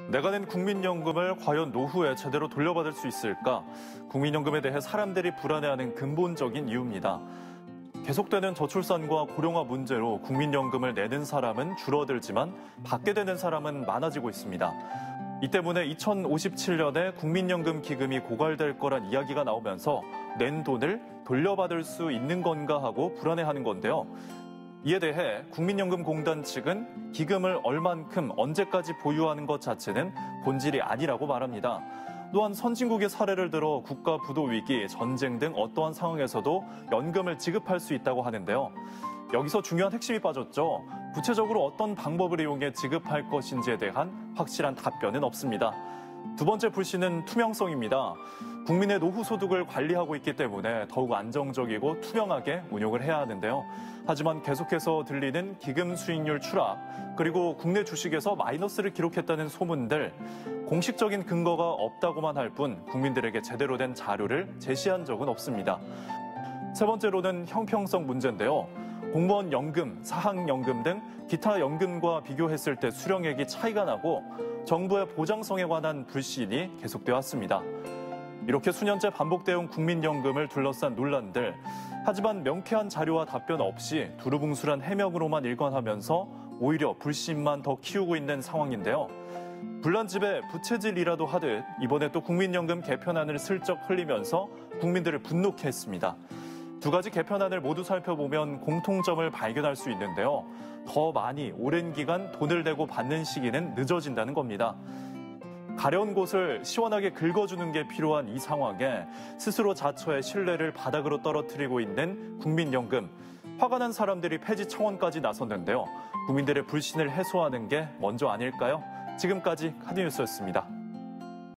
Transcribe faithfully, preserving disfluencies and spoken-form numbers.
내가 낸 국민연금을 과연 노후에 제대로 돌려받을 수 있을까? 국민연금에 대해 사람들이 불안해하는 근본적인 이유입니다. 계속되는 저출산과 고령화 문제로 국민연금을 내는 사람은 줄어들지만 받게 되는 사람은 많아지고 있습니다. 이 때문에 이천오십칠 년에 국민연금 기금이 고갈될 거란 이야기가 나오면서 낸 돈을 돌려받을 수 있는 건가 하고 불안해하는 건데요. 이에 대해 국민연금공단 측은 기금을 얼만큼 언제까지 보유하는 것 자체는 본질이 아니라고 말합니다. 또한 선진국의 사례를 들어 국가 부도 위기, 전쟁 등 어떠한 상황에서도 연금을 지급할 수 있다고 하는데요. 여기서 중요한 핵심이 빠졌죠. 구체적으로 어떤 방법을 이용해 지급할 것인지에 대한 확실한 답변은 없습니다. 두 번째 불씨는 투명성입니다. 국민의 노후 소득을 관리하고 있기 때문에 더욱 안정적이고 투명하게 운용을 해야 하는데요. 하지만 계속해서 들리는 기금 수익률 추락, 그리고 국내 주식에서 마이너스를 기록했다는 소문들, 공식적인 근거가 없다고만 할 뿐 국민들에게 제대로 된 자료를 제시한 적은 없습니다. 세 번째로는 형평성 문제인데요. 공무원 연금, 사학연금 등 기타 연금과 비교했을 때 수령액이 차이가 나고 정부의 보장성에 관한 불신이 계속되어 왔습니다. 이렇게 수년째 반복되어 온 국민연금을 둘러싼 논란들, 하지만 명쾌한 자료와 답변 없이 두루뭉술한 해명으로만 일관하면서 오히려 불신만 더 키우고 있는 상황인데요. 불난집에 부채질이라도 하듯 이번에 또 국민연금 개편안을 슬쩍 흘리면서 국민들을 분노케 했습니다. 두 가지 개편안을 모두 살펴보면 공통점을 발견할 수 있는데요. 더 많이 오랜 기간 돈을 내고 받는 시기는 늦어진다는 겁니다. 가려운 곳을 시원하게 긁어주는 게 필요한 이 상황에 스스로 자처의 신뢰를 바닥으로 떨어뜨리고 있는 국민연금. 화가 난 사람들이 폐지 청원까지 나섰는데요. 국민들의 불신을 해소하는 게 먼저 아닐까요? 지금까지 카드뉴스였습니다.